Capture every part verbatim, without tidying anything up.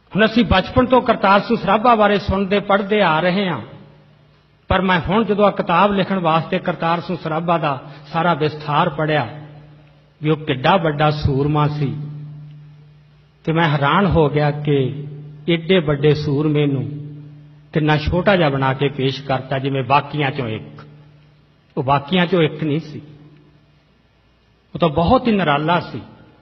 हुण असीं बचपन तो करतार सिंह सराभा बारे सुणदे पढ़दे आ रहे हैं, पर मैं हुण जदों आ किताब लिखण वास्ते करतार सिंह सराभा दा सारा विस्तार पढ़िया भी वह किड्डा वड्डा सूरमा सी, ते मैं हैरान हो गया कि एडे वड्डे सूरमे नूं किन्ना छोटा जिहा बना के पेश करता जिवें बाकियां चों एक। वो बाकियां चों एक नहीं सी, वो तो बहुत ही निराला सी।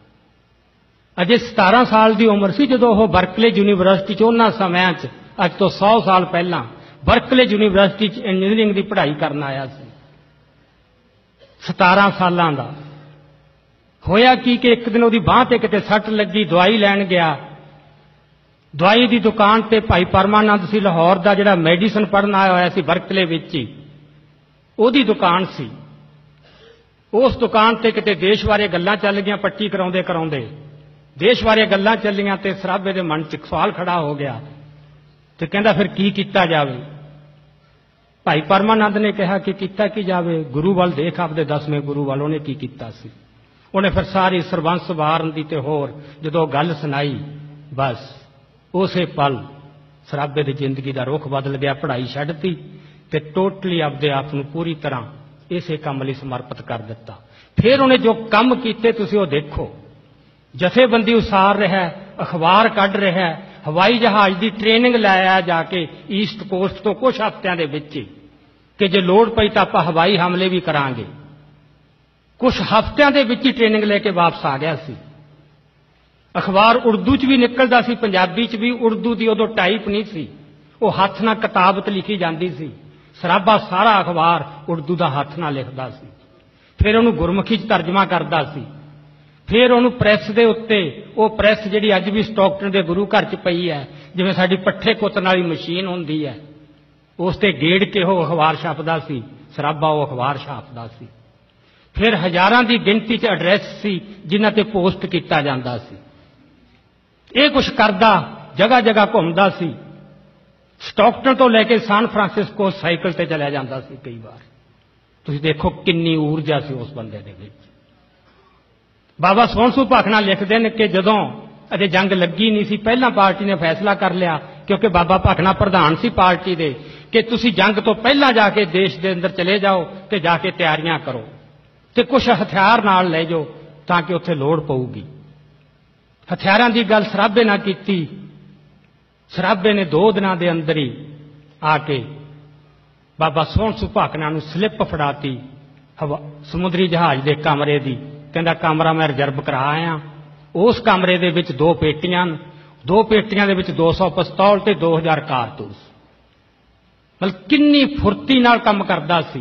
अजे सतारह साल की उम्र सी जदों वह बर्कले यूनीवर्सिटी उन्हां समयां च अज तो सौ साल पहला बर्कले यूनीवर्सिटी इंजीनियरिंग की पढ़ाई करन आया सी। सतारह सालां दा होया की कि एक दिन उहदी बांह ते किते सट लगी, दवाई लैण गया। दवाई की दुकान ते भाई परमानंद सी लाहौर का जिहड़ा मैडिसन पढ़न आया होया सी बर्कले विच ही, उहदी दुकान सी। उस दुकान ते किते देश बारे गल्लां चल गईयां, पट्टी कराउंदे कराउंदे देश बारे गल्लां चलियां ते सराभे दे मन च सवाल खड़ा हो गया ते कहंदा फिर की कीता जावे। भाई परमानंद ने कहा कि कीता की जावे, गुरु वाल देख, आपदे दसवें गुरु वाल उहने की कीता सी। उन्हें फिर सारी सरबंस वारन दी ते होर जदों गल सुनाई, बस उसे पल सराभे दी जिंदगी दा रुख बदल गया। पढ़ाई छड्डती ते टोटली आपदे आप नूं पूरी तरह इसे काम लई समर्पित कर दिता। फिर उन्हें जो काम कीते तुसीं ओह देखो, जथेबंदी उसार रहा है, अखबार कढ़ रहा है, हवाई जहाज की ट्रेनिंग लाया जाके ईस्ट कोस्ट तो कुछ हफ्तियां दे विच कि जे लोड़ पई तां आपां हवाई हमले भी करांगे। कुछ हफ्तियां दे विच ही ट्रेनिंग लेके वापस आ गया सी। अखबार उर्दू च भी निकलदा सी, पंजाबी च भी। उर्दू की उदों टाइप नहीं सी, वो हथ नाल किताब लिखी जाती सी। सराभा सारा अखबार उर्दू का हथ नाल लिखदा सी, फिर उहनूं गुरमुखी च तर्जमा करदा सी। फिर उन्होंने प्रैस के उत्ते वो प्रैस जी अज भी स्टॉकटन के गुरु घर च पई है, जिवें साडी पट्ठे कुतन वाली मशीन होंदी है, उस ते गेड़ के वो अखबार छापदा सी। सराभा वो अखबार छापदा सी। फिर हजारां की गिनती च एड्रैस सी जिन्हां ते पोस्ट किया जांदा सी। ये कुछ करदा, जगह जगह घूमदा सी। स्टॉकटन तो लैके सान फ्रांसिस्को साइकिल ते चलिया जांदा सी। कई बार तुसीं देखो किन्नी ऊर्जा सी उस बंदे दे विच। बाबा सोहण सूह भाखड़ा लिखते हैं कि जदों अजे जंग लगी नहीं सी, पहला पार्टी ने फैसला कर लिया, क्योंकि बाबा भाखड़ा प्रधान सी पार्टी दे, कि तुसी जंग तो पहला जाके देश के अंदर चले जाओ ते जाके तैयारियां करो ते कुछ हथियार नाल ले जाओ ताकि उत्थे लोड़ पऊगी। हथियारां की गल सराभे नाल कीती। सराभे ने दो दिनां दे अंदर ही आके बाबा सोहण सूह भाखड़ा नूं स्लिप फड़ाती समुद्री जहाज के कमरे की। कहता कमरा मैं रिजर्व करा आया। उस कमरे दे विच दो पेटियां, दो पेटियां दे विच दो सौ पिस्तौल ते दो हज़ार कारतूस। मतलब किन्नी फुर्ती नाल काम करदा सी।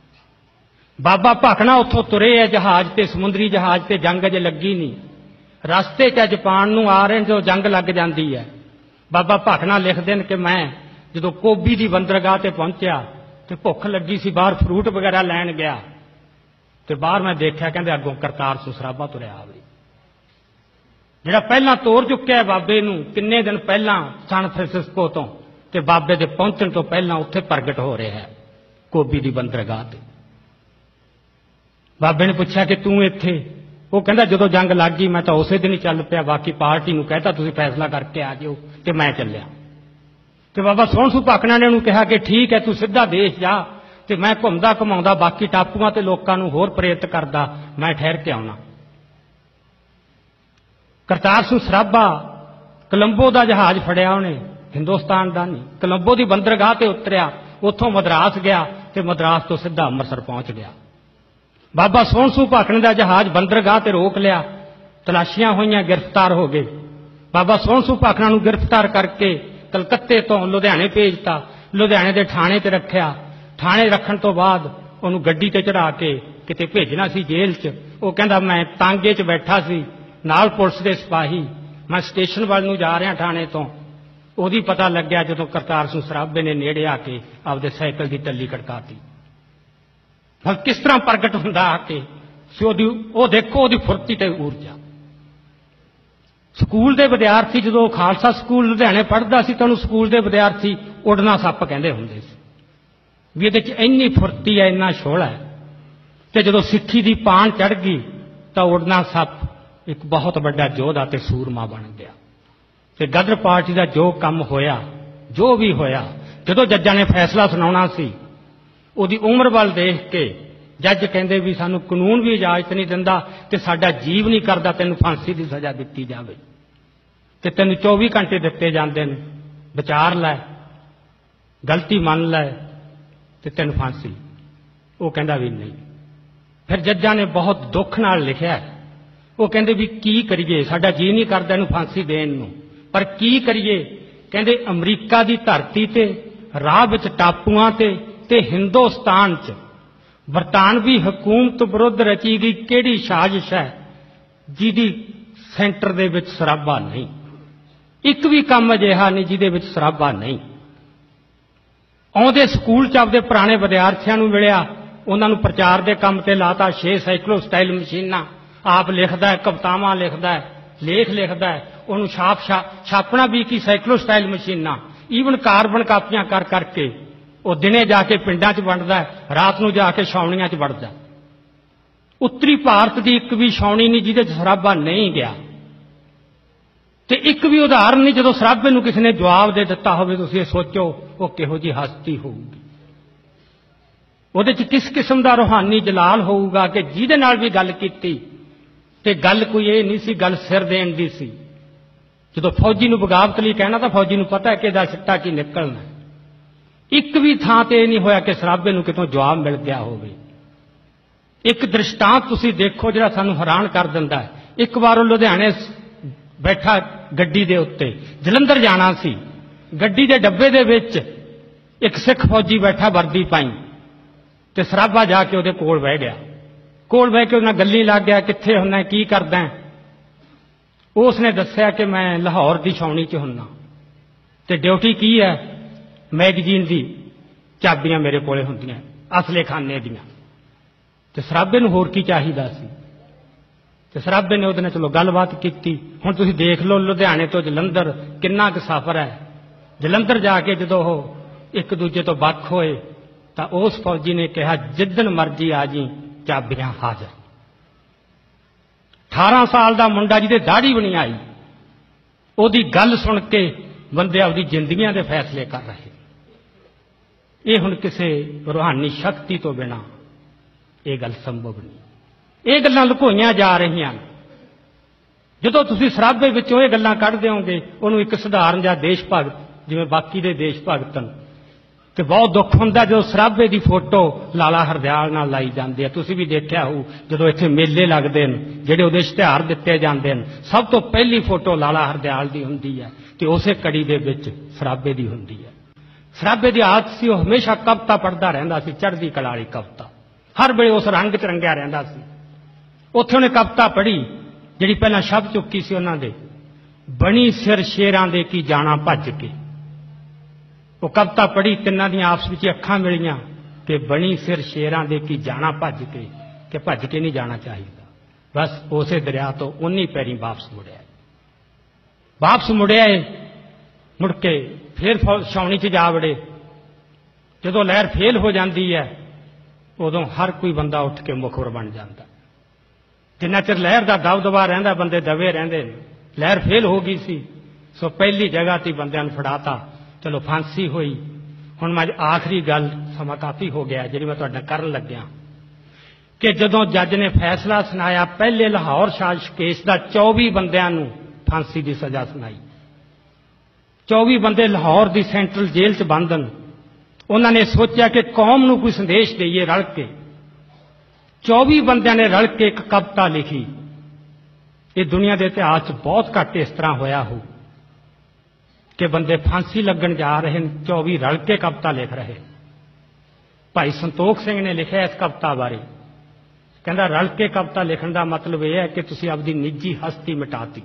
बाबा भाखड़ा उत्थों तुरे है जहाज ते, समुद्री जहाज ते जंग अजे लगी नहीं, रस्ते च जापान नूं आ रहे जो जंग लग जाती है। बाबा भाखड़ा लिखते हैं कि मैं जदों कोबी की बंदरगाह ते पहुंचा तो भुख लगी सी, बाहर फ्रूट वगैरह लैन गया तो बाहर मैं देखा कहते अगों करतार सिंह सराभा तुरया आवे, जिहड़ा पहला तोड़ चुक्या है बाबे नूं किन्ने दिन पहला सान फ्रांसिस्को तो, ते बाबे दे पहुंचण तो पहला उत्थे प्रगट हो रहा है कोबी की बंदरगाह ते। बाबे ने पूछा कि तू इत्थे? वो कहता जदों जंग लग गई मैं तो उस दिन ही चल पिया, बाकी पार्टी नूं कहता तुसीं फैसला करके आ जाओ ते मैं चलिया। तो बाबा सोहण सूह भाखड़ा ने उन्होंने कहा कि ठीक है तू सीधा देश जा, ते मैं घुमदा घुमाउंदा बाकी टापूआं ते लोकां नूं होर प्रेरित करदा, मैं ठहर के आउणा। करतार सिंह सराभा कोलंबो का जहाज फड़िया उन्हें, हिंदुस्तान का नहीं, कोलंबो की बंदरगाह ते उतरिया, उत्थों मद्रास गया ते मद्रास तो सीधा अमृतसर पहुंच गया। बाबा सोहण सूह भाखड़े का जहाज बंदरगाह ते रोक लिया, तलाशियां होईयां, गिरफ्तार हो गए। बाबा सोहण सूह भाखड़ा नूं गिरफ्तार करके कलकत्ते तो लुधियाने भेजता, लुधियाने के थाने ते रखिया। थाने रखण तो बाद उन्होंने गड्डी ते चढ़ा के किते भेजना सी जेल च। वो कहंदा मैं तांगे च बैठा सी, नाल पुलिस के सिपाही, मैं स्टेशन वाल नूं जा रहा थाने तो। उहदी पता लग्या जदों करतार सिंह सराभे ने नेड़े आके आपदे साइकिल की टल्ली खड़काती। हम किस तरह प्रगट हुंदा आके वो देखो उहदी फुर्ती ते ऊर्जा। स्कूल के विद्यार्थी जो खालसा स्कूल लुधियाने पढ़ता सी तो उन्होंने स्कूल के विद्यार्थी उड़ना सप कहते होंगे सी भी ये इन्नी फुर्ती है, इन्ना छोला है। तो जो सिक्खी की पान चढ़ गई तो उड़ना सप एक बहुत बड़ा योद्धा ते सूरमा बन गया। ਤੇ ਗਦਰ ਪਾਰਟੀ ਦਾ ਜੋ ਕੰਮ ਹੋਇਆ, ਜੋ ਵੀ ਹੋਇਆ, ਜਦੋਂ ਜੱਜਾਂ ਨੇ ਫੈਸਲਾ ਸੁਣਾਉਣਾ ਸੀ, ਉਹਦੀ ਉਮਰ ਵੱਲ ਦੇਖ ਕੇ ਜੱਜ ਕਹਿੰਦੇ ਵੀ ਸਾਨੂੰ ਕਾਨੂੰਨ ਵੀ ਇਜਾਜ਼ਤ ਨਹੀਂ ਦਿੰਦਾ ਤੇ ਸਾਡਾ ਜੀਵ ਨਹੀਂ ਕਰਦਾ ਤੈਨੂੰ ਫਾਂਸੀ ਦੀ ਸਜ਼ਾ ਦਿੱਤੀ ਜਾਵੇ, ਤੇ ਤੈਨੂੰ ਚੌਵੀ ਘੰਟੇ ਦਿੱਤੇ ਜਾਂਦੇ ਨੇ, ਵਿਚਾਰ ਲੈ, ਗਲਤੀ ਮੰਨ ਲੈ ਤੇ ਤੈਨੂੰ ਫਾਂਸੀ। ਉਹ ਕਹਿੰਦਾ ਵੀ ਨਹੀਂ। ਫਿਰ ਜੱਜਾਂ ਨੇ ਬਹੁਤ ਦੁੱਖ ਨਾਲ ਲਿਖਿਆ, ਉਹ ਕਹਿੰਦੇ ਵੀ ਕੀ ਕਰੀਏ, ਸਾਡਾ ਜੀ ਨਹੀਂ ਕਰਦਾ ਇਹਨੂੰ ਫਾਂਸੀ ਦੇਣ ਨੂੰ, ਪਰ ਕੀ ਕਰੀਏ। ਕਹਿੰਦੇ ਅਮਰੀਕਾ ਦੀ ਧਰਤੀ ਤੇ, ਰਾਹ ਵਿੱਚ ਟਾਪੂਆਂ ਤੇ ਤੇ ਹਿੰਦੁਸਤਾਨ 'ਚ ਬਰਤਾਨਵੀ ਹਕੂਮਤ ਵਿਰੁੱਧ ਰਚੀ ਗਈ ਕਿਹੜੀ ਸਾਜ਼ਿਸ਼ ਹੈ ਜਿਹਦੀ ਸੈਂਟਰ ਦੇ ਵਿੱਚ ਸਰਾਬਾ ਨਹੀਂ। ਇੱਕ ਵੀ ਕੰਮ ਅਜਿਹਾ ਨਹੀਂ ਜਿਹਦੇ ਵਿੱਚ ਸਰਾਬਾ ਨਹੀਂ। ਆਉਂਦੇ ਸਕੂਲ 'ਚ ਆਪਦੇ ਪੁਰਾਣੇ ਵਿਦਿਆਰਥੀਆਂ ਨੂੰ ਮਿਲਿਆ, ਉਹਨਾਂ ਨੂੰ ਪ੍ਰਚਾਰ ਦੇ ਕੰਮ ਤੇ ਲਾਤਾ, ਛੇ ਸਾਈਕਲੋ ਸਟਾਈਲ ਮਸ਼ੀਨਾਂ, ਆਪ ਲਿਖਦਾ ਹੈ, ਕਵਿਤਾਵਾਂ ਲਿਖਦਾ ਹੈ, ਲੇਖ ਲਿਖਦਾ ਹੈ, ਉਹਨੂੰ ਛਾਪ ਛਾਪਣਾ ਵੀ ਕੀ ਸਾਈਕਲੋ ਸਟਾਈਲ ਮਸ਼ੀਨਾਂ, ਈਵਨ ਕਾਰਬਨ ਕਾਪੀਆਂ ਕਰ ਕਰਕੇ ਉਹ ਦਿਨੇ ਜਾ ਕੇ ਪਿੰਡਾਂ 'ਚ ਵੰਡਦਾ ਹੈ, ਰਾਤ ਨੂੰ ਜਾ ਕੇ ਛਾਉਣੀਆਂ 'ਚ ਵੜਦਾ। ਉੱਤਰੀ ਭਾਰਤ ਦੀ ਇੱਕ ਵੀ ਛਾਉਣੀ ਨਹੀਂ ਜਿਹਦੇ 'ਚ ਸਰਾਬਾ ਨਹੀਂ ਗਿਆ, ਤੇ ਇੱਕ ਵੀ ਉਦਾਹਰਨ ਨਹੀਂ ਜਦੋਂ ਸਰਾਬੇ ਨੂੰ ਕਿਸੇ ਨੇ ਜਵਾਬ ਦੇ ਦਿੱਤਾ ਹੋਵੇ। ਤੁਸੀਂ ਇਹ ਸੋਚੋ ਉਹ ਕਿਹੋ ਜਿਹੀ ਹਸਤੀ ਹੋਊਗੀ, ਉਹਦੇ 'ਚ ਕਿਸ ਕਿਸਮ ਦਾ ਰੂਹਾਨੀ ਜਲਾਲ ਹੋਊਗਾ ਕਿ ਜਿਹਦੇ ਨਾਲ ਵੀ ਗੱਲ ਕੀਤੀ ਤੇ ਗੱਲ ਕੋਈ ਇਹ ਨਹੀਂ ਸੀ, ਗੱਲ ਸਿਰ ਦੇਣ ਦੀ ਸੀ। ਜਦੋਂ ਫੌਜੀ ਨੂੰ ਬਗਾਵਤ ਲਈ ਕਹਿਣਾ ਤਾਂ ਫੌਜੀ ਨੂੰ ਪਤਾ ਹੈ ਕਿ ਇਹਦਾ ਸਿੱਟਾ ਕੀ ਨਿਕਲਣਾ। ਇੱਕ ਵੀ ਥਾਂ ਤੇ ਇਹ ਨਹੀਂ ਹੋਇਆ ਕਿ ਸਰਾਬੇ ਨੂੰ ਕਿਤੋਂ ਜਵਾਬ ਮਿਲ ਗਿਆ ਹੋਵੇ। ਇੱਕ ਦ੍ਰਿਸ਼ਟਾਂਤ ਤੁਸੀਂ ਦੇਖੋ ਜਿਹੜਾ ਸਾਨੂੰ ਹੈਰਾਨ ਕਰ ਦਿੰਦਾ ਹੈ। ਇੱਕ ਵਾਰ ਉਹ ਲੁਧਿਆਣੇ ਬੈਠਾ ਗੱਡੀ ਦੇ ਉੱਤੇ, ਜਲੰਧਰ ਜਾਣਾ ਸੀ, ਗੱਡੀ ਦੇ ਡੱਬੇ ਦੇ ਵਿੱਚ ਇੱਕ ਸਿੱਖ ਫੌਜੀ ਬੈਠਾ ਵਰਦੀ ਪਾਈ, ਤੇ ਸਰਾਬਾ ਜਾ ਕੇ ਉਹਦੇ ਕੋਲ ਬਹਿ ਗਿਆ। ਕੋਲ ਬਹਿ ਕੇ ਉਹਦੇ ਨਾਲ ਗੱਲੀ ਲੱਗ ਗਿਆ, ਕਿੱਥੇ ਹੁੰਨਾ, ਕੀ ਕਰਦਾ। ਉਸ ਨੇ ਦੱਸਿਆ ਕਿ ਮੈਂ ਲਾਹੌਰ ਦੀ ਛਾਉਣੀ 'ਚ ਹੁੰਨਾ ਤੇ ਡਿਊਟੀ ਕੀ ਹੈ, ਮੈਗਜ਼ੀਨ ਦੀ ਚਾਬੀਆਂ ਮੇਰੇ ਕੋਲੇ ਹੁੰਦੀਆਂ, ਅਸਲੇ ਖਾਨੇ ਦੀਆਂ। ਤੇ ਸਰਾਬੇ ਨੂੰ ਹੋਰ ਕੀ ਚਾਹੀਦਾ ਸੀ, ਤੇ ਸਰਾਬੇ ਨੇ ਉਹਦੇ ਨਾਲ ਚਲੋ ਗੱਲਬਾਤ ਕੀਤੀ। ਹੁਣ ਤੁਸੀਂ ਦੇਖ ਲਓ ਲੁਧਿਆਣੇ ਤੋਂ ਜਲੰਧਰ ਕਿੰਨਾ ਕੁ ਸਫ਼ਰ ਹੈ। ਜਲੰਧਰ ਜਾ ਕੇ ਜਦੋਂ ਉਹ ਇੱਕ ਦੂਜੇ ਤੋਂ ਵੱਖ ਹੋਏ ਤਾਂ ਉਸ ਫੌਜੀ ਨੇ ਕਿਹਾ ਜਿੱਦਣ ਮਰਜ਼ੀ ਆ ਜੀ, ਚਾਬੀਆਂ ਹਾਜ਼ਰ। ਅਠਾਰਾਂ ਸਾਲ ਦਾ ਮੁੰਡਾ ਜਿਹਦੇ ਦਾੜੀ ਵੀ ਨਹੀਂ ਆਈ, ਉਹਦੀ ਗੱਲ ਸੁਣ ਕੇ ਬੰਦੇ ਆਪਦੀ ਜ਼ਿੰਦਗੀਆਂ ਦੇ ਫੈਸਲੇ ਕਰ ਰਹੇ। ਇਹ ਹੁਣ ਕਿਸੇ ਰੂਹਾਨੀ ਸ਼ਕਤੀ ਤੋਂ ਬਿਨਾਂ ਇਹ ਗੱਲ ਸੰਭਵ ਨਹੀਂ। ਇਹ ਗੱਲਾਂ ਲੁਕੋਈਆਂ ਜਾ ਰਹੀਆਂ। ਜਦੋਂ ਤੁਸੀਂ ਸਰਾਬੇ ਵਿੱਚੋਂ ਇਹ ਗੱਲਾਂ ਕੱਢ ਦਿਓਗੇ, ਉਹਨੂੰ ਇੱਕ ਸਧਾਰਨ ਜਾਂ ਦੇਸ਼ ਭਗਤ ਜਿਵੇਂ ਬਾਕੀ ਦੇ ਦੇਸ਼ ਭਗਤ ਹਨ, ਤੇ ਬਹੁਤ ਦੁੱਖ ਹੁੰਦਾ ਜਦੋਂ ਸਰਾਬੇ ਦੀ ਫੋਟੋ ਲਾਲਾ ਹਰਦਿਆਲ ਨਾਲ ਲਾਈ ਜਾਂਦੀ ਹੈ। ਤੁਸੀਂ ਵੀ ਦੇਖਿਆ ਹੋਊ ਜਦੋਂ ਇੱਥੇ ਮੇਲੇ ਲੱਗਦੇ ਨੇ, ਜਿਹੜੇ ਉਹਦੇ ਇਸ਼ਤਿਹਾਰ ਦਿੱਤੇ ਜਾਂਦੇ ਨੇ, ਸਭ ਤੋਂ ਪਹਿਲੀ ਫੋਟੋ ਲਾਲਾ ਹਰਦਿਆਲ ਦੀ ਹੁੰਦੀ ਹੈ ਤੇ ਉਸੇ ਕੜੀ ਦੇ ਵਿੱਚ ਸਰਾਬੇ ਦੀ ਹੁੰਦੀ ਹੈ। ਸਰਾਬੇ ਦੀ ਆਦਤ ਸੀ, ਉਹ ਹਮੇਸ਼ਾ ਕਵਿਤਾ ਪੜ੍ਹਦਾ ਰਹਿੰਦਾ ਸੀ, ਚੜ੍ਹਦੀ ਕਲਾ ਵਾਲੀ ਕਵਿਤਾ, ਹਰ ਵੇਲੇ ਉਸ ਰੰਗ 'ਚ ਰੰਗਿਆ ਰਹਿੰਦਾ ਸੀ। ਉੱਥੇ ਉਹਨੇ ਕਵਿਤਾ ਪੜ੍ਹੀ ਜਿਹੜੀ ਪਹਿਲਾਂ ਸ਼ਬਦ ਚੁੱਕੀ ਸੀ ਉਹਨਾਂ ਦੇ, ਬਣੀ ਸਿਰ ਸ਼ੇਰਾਂ ਦੇ ਕੀ ਜਾਣਾ ਭੱਜ ਕੇ। ਉਹ ਕਵਿਤਾ ਪੜ੍ਹੀ, ਤਿੰਨਾਂ ਦੀਆਂ ਆਪਸ ਵਿੱਚ ਅੱਖਾਂ ਮਿਲੀਆਂ ਕਿ ਬਣੀ ਸਿਰ ਸ਼ੇਰਾਂ ਦੇ ਕੀ ਜਾਣਾ ਭੱਜ ਕੇ, ਕਿ ਭੱਜ ਕੇ ਨਹੀਂ ਜਾਣਾ ਚਾਹੀਦਾ। ਬਸ ਉਸੇ ਦਰਿਆ ਤੋਂ ਉਨੀ ਪੈਰੀ ਵਾਪਸ ਮੁੜਿਆ ਵਾਪਸ ਮੁੜਿਆ ਏ ਮੁੜ ਕੇ ਫਿਰ ਛਾਉਣੀ 'ਚ ਜਾ ਵੜੇ। ਜਦੋਂ ਲਹਿਰ ਫੇਲ ਹੋ ਜਾਂਦੀ ਹੈ ਉਦੋਂ ਹਰ ਕੋਈ ਬੰਦਾ ਉੱਠ ਕੇ ਮੁਖਬਰ ਬਣ ਜਾਂਦਾ। ਜਿੰਨਾ ਚਿਰ ਲਹਿਰ ਦਾ ਦਬਦਬਾ ਰਹਿੰਦਾ ਬੰਦੇ ਦਬੇ ਰਹਿੰਦੇ ਨੇ। ਲਹਿਰ ਫੇਲ ਹੋ ਗਈ ਸੀ, ਸੋ ਪਹਿਲੀ ਜਗ੍ਹਾ ਤੇ ਬੰਦਿਆਂ ਨੂੰ ਫੜਾਤਾ, ਚਲੋ ਫਾਂਸੀ ਹੋਈ। ਹੁਣ ਮੈਂ ਆਖਰੀ ਗੱਲ, ਸਮਾਂ ਕਾਫੀ ਹੋ ਗਿਆ, ਜਿਹੜੀ ਮੈਂ ਤੁਹਾਡੇ ਨਾਲ ਕਰਨ ਲੱਗਿਆ ਕਿ ਜਦੋਂ ਜੱਜ ਨੇ ਫੈਸਲਾ ਸੁਣਾਇਆ ਪਹਿਲੇ ਲਾਹੌਰ ਸਾਜ਼ਿਸ਼ ਕੇਸ ਦਾ, ਚੌਵੀ ਬੰਦਿਆਂ ਨੂੰ ਫਾਂਸੀ ਦੀ ਸਜ਼ਾ ਸੁਣਾਈ। ਚੌਵੀ ਬੰਦੇ ਲਾਹੌਰ ਦੀ ਸੈਂਟਰਲ ਜੇਲ੍ਹ 'ਚ ਬੰਦ ਹਨ। ਉਹਨਾਂ ਨੇ ਸੋਚਿਆ ਕਿ ਕੌਮ ਨੂੰ ਕੋਈ ਸੰਦੇਸ਼ ਦੇਈਏ ਰਲ ਕੇ। ਚੌਵੀ ਬੰਦਿਆਂ ਨੇ ਰਲ ਕੇ ਇੱਕ ਕਵਿਤਾ ਲਿਖੀ। ਇਹ ਦੁਨੀਆ ਦੇ ਇਤਿਹਾਸ 'ਚ ਬਹੁਤ ਘੱਟ ਇਸ ਤਰ੍ਹਾਂ ਹੋਇਆ ਹੋ ਕਿ ਬੰਦੇ ਫਾਂਸੀ ਲੱਗਣ ਜਾ ਰਹੇ ਨੇ, ਚੌਵੀ ਰਲ ਕੇ ਕਵਿਤਾ ਲਿਖ ਰਹੇ। ਭਾਈ ਸੰਤੋਖ ਸਿੰਘ ਨੇ ਲਿਖਿਆ ਇਸ ਕਵਿਤਾ ਬਾਰੇ, ਕਹਿੰਦਾ ਰਲ ਕੇ ਕਵਿਤਾ ਲਿਖਣ ਦਾ ਮਤਲਬ ਇਹ ਹੈ ਕਿ ਤੁਸੀਂ ਆਪਦੀ ਨਿੱਜੀ ਹਸਤੀ ਮਿਟਾਤੀ।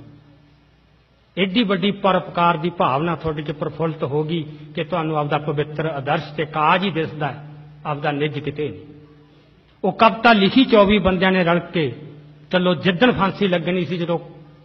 ਏਡੀ ਵੱਡੀ ਪਰਉਪਕਾਰ ਦੀ ਭਾਵਨਾ ਤੁਹਾਡੇ 'ਚ ਪ੍ਰਫੁੱਲਤ ਹੋ ਗਈ ਕਿ ਤੁਹਾਨੂੰ ਆਪਦਾ ਪਵਿੱਤਰ ਆਦਰਸ਼ ਤੇ ਕਾਜ ਹੀ ਦਿਸਦਾ ਹੈ, ਆਪਦਾ ਨਿੱਜ ਕਿਤੇ ਨਹੀਂ। ਉਹ ਕਵਿਤਾ ਲਿਖੀ ਚੌਵੀ ਬੰਦਿਆਂ ਨੇ ਰਲ ਕੇ। ਚਲੋ ਜਿੱਦਣ ਫਾਂਸੀ ਲੱਗਣੀ ਸੀ, ਜਦੋਂ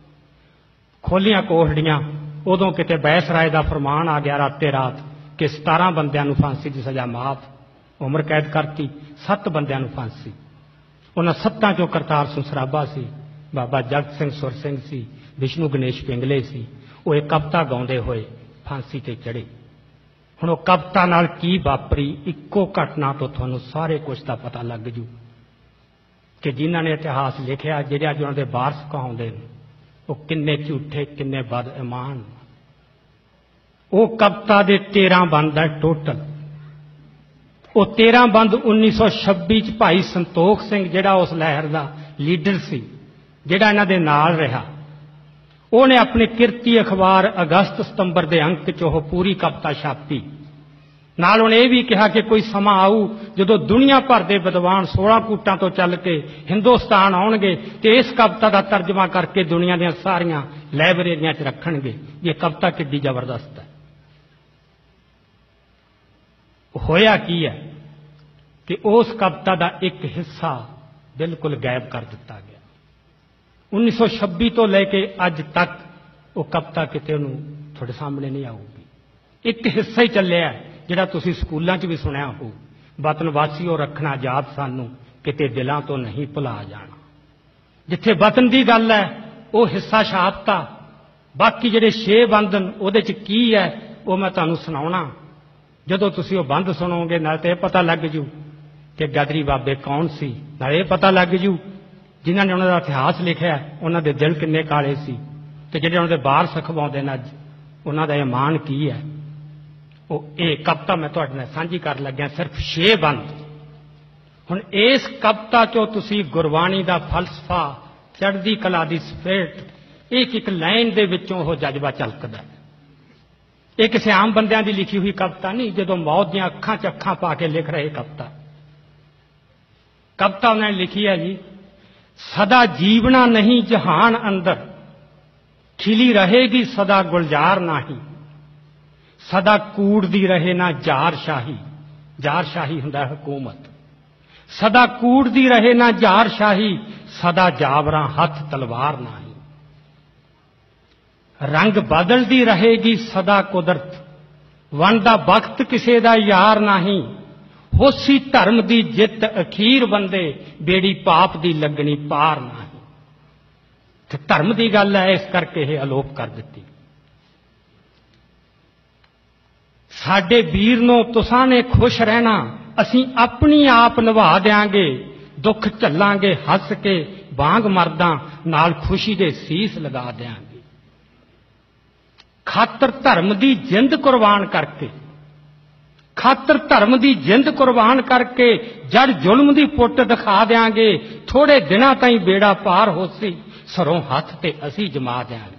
ਖੋਲੀਆਂ ਕੋਹੜੀਆਂ, ਉਦੋਂ ਕਿਤੇ ਬੈਸ ਰਾਏ ਦਾ ਫਰਮਾਨ ਆ ਗਿਆ ਰਾਤੇ ਰਾਤ ਕਿ ਸਤਾਰਾਂ ਬੰਦਿਆਂ ਨੂੰ ਫਾਂਸੀ ਦੀ ਸਜ਼ਾ ਮਾਫ਼, ਉਮਰ ਕੈਦ ਕਰਤੀ। ਸੱਤ ਬੰਦਿਆਂ ਨੂੰ ਫਾਂਸੀ। ਉਹਨਾਂ ਸੱਤਾਂ 'ਚੋਂ ਕਰਤਾਰ ਸਿੰਘ ਸਰਾਭਾ ਸੀ, ਬਾਬਾ ਜਗਤ ਸਿੰਘ ਸੁਰ ਸਿੰਘ ਸੀ, ਵਿਸ਼ਨੂੰ ਗਣੇਸ਼ ਪਿੰਗਲੇ ਸੀ। ਉਹ ਇਹ ਕਵਿਤਾ ਗਾਉਂਦੇ ਹੋਏ ਫਾਂਸੀ ਤੇ ਚੜ੍ਹੇ। ਹੁਣ ਉਹ ਕਵਿਤਾ ਨਾਲ ਕੀ ਵਾਪਰੀ, ਇੱਕੋ ਘਟਨਾ ਤੋਂ ਤੁਹਾਨੂੰ ਸਾਰੇ ਕੁਝ ਦਾ ਪਤਾ ਲੱਗ ਜੂ ਕਿ ਜਿਨ੍ਹਾਂ ਨੇ ਇਤਿਹਾਸ ਲਿਖਿਆ, ਜਿਹੜੇ ਅੱਜ ਉਹਨਾਂ ਦੇ ਵਾਰਸ ਕਹਾਉਂਦੇ ਨੇ, ਉਹ ਕਿੰਨੇ ਝੂਠੇ, ਕਿੰਨੇ ਬਦਈਮਾਨ। ਉਹ ਕਵਿਤਾ ਦੇ ਤੇਰਾਂ ਬੰਦ ਹੈ ਟੋਟਲ। ਉਹ ਤੇਰਾਂ ਬੰਦ ਉੱਨੀ ਸੌ ਛੱਬੀ ਚ ਭਾਈ ਸੰਤੋਖ ਸਿੰਘ, ਜਿਹੜਾ ਉਸ ਲਹਿਰ ਦਾ ਲੀਡਰ ਸੀ, ਜਿਹੜਾ ਇਹਨਾਂ ਦੇ ਨਾਲ ਰਿਹਾ, ਉਹਨੇ ਆਪਣੀ ਕਿਰਤੀ ਅਖਬਾਰ ਅਗਸਤ ਸਤੰਬਰ ਦੇ ਅੰਕ ਚ ਉਹ ਪੂਰੀ ਕਵਿਤਾ ਛਾਪੀ। ਨਾਲ ਉਹਨੇ ਇਹ ਵੀ ਕਿਹਾ ਕਿ ਕੋਈ ਸਮਾਂ ਆਊ ਜਦੋਂ ਦੁਨੀਆ ਭਰ ਦੇ ਵਿਦਵਾਨ ਸੋਲਾਂ ਕੂਟਾਂ ਤੋਂ ਚੱਲ ਕੇ ਹਿੰਦੁਸਤਾਨ ਆਉਣਗੇ ਤੇ ਇਸ ਕਵਿਤਾ ਦਾ ਤਰਜਮਾ ਕਰਕੇ ਦੁਨੀਆ ਦੀਆਂ ਸਾਰੀਆਂ ਲਾਇਬ੍ਰੇਰੀਆਂ 'ਚ ਰੱਖਣਗੇ। ਇਹ ਕਵਿਤਾ ਕਿੱਡੀ ਜ਼ਬਰਦਸਤ ਹੈ। ਹੋਇਆ ਕੀ ਹੈ ਕਿ ਉਸ ਕਵਿਤਾ ਦਾ ਇੱਕ ਹਿੱਸਾ ਬਿਲਕੁਲ ਗਾਇਬ ਕਰ ਦਿੱਤਾ ਗਿਆ। ਉੱਨੀ ਸੌ ਛੱਬੀ ਤੋਂ ਲੈ ਕੇ ਅੱਜ ਤੱਕ ਉਹ ਕਵਿਤਾ ਕਿਤੇ ਉਹਨੂੰ ਤੁਹਾਡੇ ਸਾਹਮਣੇ ਨਹੀਂ ਆਊਗੀ। ਇੱਕ ਹਿੱਸਾ ਹੀ ਚੱਲਿਆ ਜਿਹੜਾ ਤੁਸੀਂ ਸਕੂਲਾਂ 'ਚ ਵੀ ਸੁਣਿਆ ਹੋਊ, ਵਤਨ ਵਾਸੀਓ ਰੱਖਣਾ ਯਾਦ ਸਾਨੂੰ, ਕਿਤੇ ਦਿਲਾਂ ਤੋਂ ਨਹੀਂ ਭੁਲਾ ਜਾਣਾ। ਜਿੱਥੇ ਵਤਨ ਦੀ ਗੱਲ ਹੈ ਉਹ ਹਿੱਸਾ ਛਾਪਤਾ, ਬਾਕੀ ਜਿਹੜੇ ਛੇ ਬੰਦ ਉਹਦੇ 'ਚ ਕੀ ਹੈ ਉਹ ਮੈਂ ਤੁਹਾਨੂੰ ਸੁਣਾਉਣਾ। ਜਦੋਂ ਤੁਸੀਂ ਉਹ ਬੰਦ ਸੁਣੋਗੇ ਨਾਲ ਤੇ ਇਹ ਪਤਾ ਲੱਗ ਜੂ ਕਿ ਗਦਰੀ ਬਾਬੇ ਕੌਣ ਸੀ, ਨਾਲ ਇਹ ਪਤਾ ਲੱਗ ਜੂ ਜਿਨ੍ਹਾਂ ਨੇ ਉਹਨਾਂ ਦਾ ਇਤਿਹਾਸ ਲਿਖਿਆ ਉਹਨਾਂ ਦੇ ਦਿਲ ਕਿੰਨੇ ਕਾਲੇ ਸੀ, ਤੇ ਜਿਹੜੇ ਉਹਨਾਂ ਦੇ ਵਾਰਸ ਅਖਵਾਉਂਦੇ ਨੇ ਅੱਜ ਉਹਨਾਂ ਦਾ ਇਮਾਨ ਕੀ ਹੈ। ਉਹ ਇਹ ਕਵਿਤਾ ਮੈਂ ਤੁਹਾਡੇ ਨਾਲ ਸਾਂਝੀ ਕਰਨ ਲੱਗਿਆ, ਸਿਰਫ ਛੇ ਬੰਦ। ਹੁਣ ਇਸ ਕਵਿਤਾ ਚੋਂ ਤੁਸੀਂ ਗੁਰਬਾਣੀ ਦਾ ਫਲਸਫਾ, ਚੜ੍ਹਦੀ ਕਲਾ ਦੀ ਸਪਿਰਿਟ, ਇੱਕ ਇੱਕ ਲਾਈਨ ਦੇ ਵਿੱਚੋਂ ਉਹ ਜਜ਼ਬਾ ਝਲਕਦਾ। ਇਹ ਕਿਸੇ ਆਮ ਬੰਦਿਆਂ ਦੀ ਲਿਖੀ ਹੋਈ ਕਵਿਤਾ ਨਹੀਂ, ਜਦੋਂ ਮੌਤ ਦੀਆਂ ਅੱਖਾਂ 'ਚ ਅੱਖਾਂ ਪਾ ਕੇ ਲਿਖ ਰਹੇ ਕਵਿਤਾ। ਕਵਿਤਾ ਉਹਨਾਂ ਨੇ ਲਿਖੀ ਹੈ ਜੀ, ਸਦਾ ਜੀਵਣਾ ਨਹੀਂ ਜਹਾਨ ਅੰਦਰ, ਖਿਲੀ ਰਹੇਗੀ ਸਦਾ ਗੁਲਜ਼ਾਰ ਨਾਹੀ, ਸਦਾ ਕੂੜਦੀ ਰਹੇ ਨਾ ਜ਼ਾਰ ਸ਼ਾਹੀ। ਜ਼ਾਰ ਸ਼ਾਹੀ ਹੁੰਦਾ ਹਕੂਮਤ। ਸਦਾ ਕੂੜਦੀ ਰਹੇ ਨਾ ਜ਼ਾਰ ਸ਼ਾਹੀ, ਸਦਾ ਜਾਵਰਾਂ ਹੱਥ ਤਲਵਾਰ ਨਾਹੀ। ਰੰਗ ਬਦਲਦੀ ਰਹੇਗੀ ਸਦਾ ਕੁਦਰਤ, ਵਨ ਦਾ ਵਕਤ ਕਿਸੇ ਦਾ ਯਾਰ ਨਹੀਂ, ਹੋਸੀ ਧਰਮ ਦੀ ਜਿੱਤ ਅਖੀਰ ਬੰਦੇ, ਬੇੜੀ ਪਾਪ ਦੀ ਲੱਗਣੀ ਪਾਰ ਨਹੀਂ। ਤੇ ਧਰਮ ਦੀ ਗੱਲ ਹੈ, ਇਸ ਕਰਕੇ ਇਹ ਅਲੋਪ ਕਰ ਦਿੱਤੀ। ਸਾਡੇ ਵੀਰ ਨੂੰ ਤੁਸਾਂ ਨੇ ਖੁਸ਼ ਰਹਿਣਾ, ਅਸੀਂ ਆਪਣੀ ਆਪ ਨਿਭਾ ਦਿਆਂਗੇ, ਦੁੱਖ ਝੱਲਾਂਗੇ ਹੱਸ ਕੇ, ਵਾਂਗ ਮਰਦਾਂ ਨਾਲ ਖੁਸ਼ੀ ਦੇ ਸੀਸ ਲਗਾ ਦਿਆਂਗੇ। ਖਾਤਰ ਧਰਮ ਦੀ ਜਿੰਦ ਕੁਰਬਾਨ ਕਰਕੇ, ਖਾਤਰ ਧਰਮ ਦੀ ਜਿੰਦ ਕੁਰਬਾਨ ਕਰਕੇ, ਜੜ ਜ਼ੁਲਮ ਦੀ ਪੁੱਟ ਦਿਖਾ ਦਿਆਂਗੇ, ਥੋੜੇ ਦਿਨਾਂ ਤਾਈਂ ਬੇੜਾ ਪਾਰ ਹੋਸੀ, ਸਰੋਂ ਹੱਥ ਤੇ ਅਸੀਂ ਜਮਾ ਦਿਆਂਗੇ।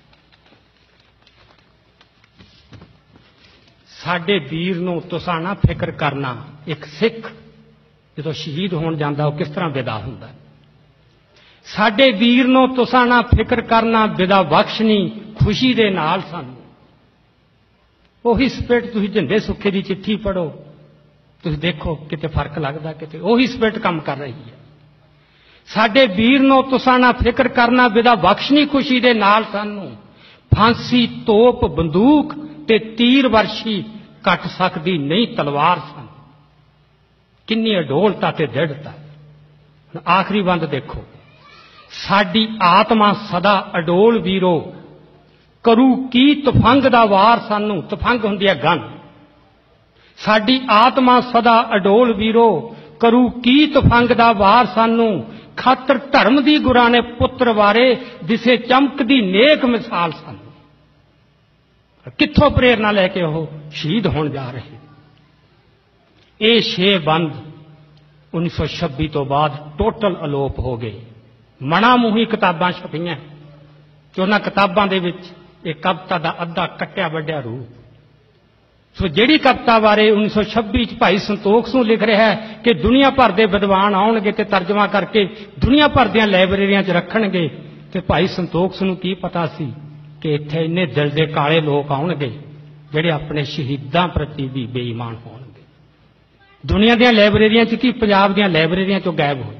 ਸਾਡੇ ਵੀਰ ਨੂੰ ਤੁਸਾਂ ਨਾ ਫਿਕਰ ਕਰਨਾ। ਇੱਕ ਸਿੱਖ ਜਦੋਂ ਸ਼ਹੀਦ ਹੋਣ ਜਾਂਦਾ ਉਹ ਕਿਸ ਤਰ੍ਹਾਂ ਵਿਦਾ ਹੁੰਦਾ। ਸਾਡੇ ਵੀਰ ਨੂੰ ਤੁਸਾਂ ਨਾ ਫਿਕਰ ਕਰਨਾ, ਵਿਦਾ ਬਖਸ਼ਣੀ ਖੁਸ਼ੀ ਦੇ ਨਾਲ ਸਾਨੂੰ। ਉਹੀ ਸਪਿਰਿਟ ਤੁਸੀਂ ਝੰਡੇ ਸੁੱਖੇ ਦੀ ਚਿੱਠੀ ਪੜ੍ਹੋ, ਤੁਸੀਂ ਦੇਖੋ ਕਿਤੇ ਫਰਕ ਲੱਗਦਾ, ਕਿਤੇ ਉਹੀ ਸਪਿਰਿਟ ਕੰਮ ਕਰ ਰਹੀ ਹੈ। ਸਾਡੇ ਵੀਰ ਨੂੰ ਤੁਸਾਂ ਨਾ ਫਿਕਰ ਕਰਨਾ, ਵਿਦਾ ਬਖਸ਼ਣੀ ਖੁਸ਼ੀ ਦੇ ਨਾਲ ਸਾਨੂੰ। ਫਾਂਸੀ ਤੋਪ ਬੰਦੂਕ ਤੇ ਤੀਰ ਵਰਸ਼ੀ, ਕੱਟ ਸਕਦੀ ਨਹੀਂ ਤਲਵਾਰ ਸਾਨੂੰ। ਕਿੰਨੀ ਅਡੋਲਤਾ ਤੇ ਦ੍ਰਿੜਤਾ। ਆਖਰੀ ਬੰਦ ਦੇਖੋ, ਸਾਡੀ ਆਤਮਾ ਸਦਾ ਅਡੋਲ ਵੀਰੋ, ਕਰੂ ਕੀ ਤਫੰਗ ਦਾ ਵਾਰ ਸਾਨੂੰ। ਤਫੰਗ ਹੁੰਦੀ ਹੈ ਗਨ। ਸਾਡੀ ਆਤਮਾ ਸਦਾ ਅਡੋਲ ਵੀਰੋ, ਕਰੂ ਕੀ ਤਫੰਗ ਦਾ ਵਾਰ ਸਾਨੂੰ। ਖਾਤਰ ਧਰਮ ਦੀ ਗੁਰਾਂ ਨੇ ਪੁੱਤਰ ਵਾਰੇ, ਦਿਸੇ ਚਮਕਦੀ ਨੇਕ ਮਿਸਾਲ ਸਾਨੂੰ। ਕਿੱਥੋਂ ਪ੍ਰੇਰਨਾ ਲੈ ਕੇ ਉਹ ਸ਼ਹੀਦ ਹੋਣ ਜਾ ਰਹੇ। ਇਹ ਛੇ ਬੰਦ ਉੱਨੀ ਸੌ ਛੱਬੀ ਤੋਂ ਬਾਅਦ ਟੋਟਲ ਅਲੋਪ ਹੋ ਗਏ। ਮਣਾ ਮੂੰਹੀ ਕਿਤਾਬਾਂ ਛਪੀਆਂ ਕਿ ਉਹਨਾਂ ਕਿਤਾਬਾਂ ਦੇ ਵਿੱਚ ਇਹ ਕਵਿਤਾ ਦਾ ਅੱਧਾ ਕੱਟਿਆ ਵੱਡਿਆ ਰੂਪ। ਸੋ ਜਿਹੜੀ ਕਵਿਤਾ ਬਾਰੇ ਉੱਨੀ ਸੌ ਛੱਬੀ ਚ ਭਾਈ ਸੰਤੋਖ ਸਿੰਘ ਲਿਖ ਰਿਹਾ ਹੈ ਕਿ ਦੁਨੀਆ ਭਰ ਦੇ ਵਿਦਵਾਨ ਆਉਣਗੇ ਤੇ ਤਰਜਮਾ ਕਰਕੇ ਦੁਨੀਆ ਭਰ ਦੀਆਂ ਲਾਇਬ੍ਰੇਰੀਆਂ 'ਚ ਰੱਖਣਗੇ, ਤੇ ਭਾਈ ਸੰਤੋਖ ਸਿੰਘ ਨੂੰ ਕੀ ਪਤਾ ਸੀ ਕਿ ਇੱਥੇ ਇੰਨੇ ਦਿਲ ਦੇ ਕਾਲੇ ਲੋਕ ਆਉਣਗੇ ਜਿਹੜੇ ਆਪਣੇ ਸ਼ਹੀਦਾਂ ਪ੍ਰਤੀ ਵੀ ਬੇਈਮਾਨ ਹੋਣਗੇ। ਦੁਨੀਆ ਦੀਆਂ ਲਾਇਬ੍ਰੇਰੀਆਂ 'ਚ ਕੀ ਪੰਜਾਬ ਦੀਆਂ ਲਾਇਬ੍ਰੇਰੀਆਂ 'ਚੋਂ ਗਾਇਬ ਹੋ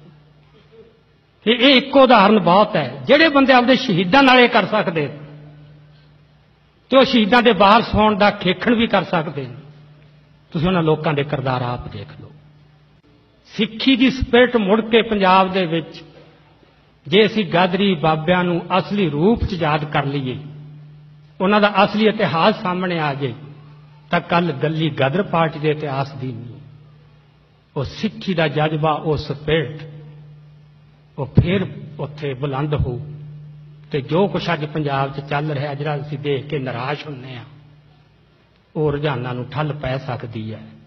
ਇਹ ਇਹ ਇੱਕੋ ਉਦਾਹਰਨ ਬਹੁਤ ਹੈ। ਜਿਹੜੇ ਬੰਦੇ ਆਪਦੇ ਸ਼ਹੀਦਾਂ ਨਾਲ ਇਹ ਕਰ ਸਕਦੇ ਤੇ ਉਹ ਸ਼ਹੀਦਾਂ ਦੇ ਵਾਰਸ ਹੋਣ ਦਾ ਖੇਖਣ ਵੀ ਕਰ ਸਕਦੇ ਨੇ। ਤੁਸੀਂ ਉਹਨਾਂ ਲੋਕਾਂ ਦੇ ਕਿਰਦਾਰ ਆਪ ਦੇਖ ਲਓ। ਸਿੱਖੀ ਦੀ ਸਪਿਰਿਟ ਮੁੜ ਕੇ ਪੰਜਾਬ ਦੇ ਵਿੱਚ ਜੇ ਅਸੀਂ ਗਾਦਰੀ ਬਾਬਿਆਂ ਨੂੰ ਅਸਲੀ ਰੂਪ 'ਚ ਯਾਦ ਕਰ ਲਈਏ उन्हां दा असली इतिहास सामने आ जाए तो कल गली गदर पार्टी के इतिहास की नहीं, वो सिक्खी का जज्बा, वो स्पिरिट, वो फिर उत्थे बुलंद हो। तो जो कुछ अज पंजाब च चल रहा, जिहड़ा असीं देख के निराश हुंदे आ, वो रुझानां नूं ठल पै सकदी है।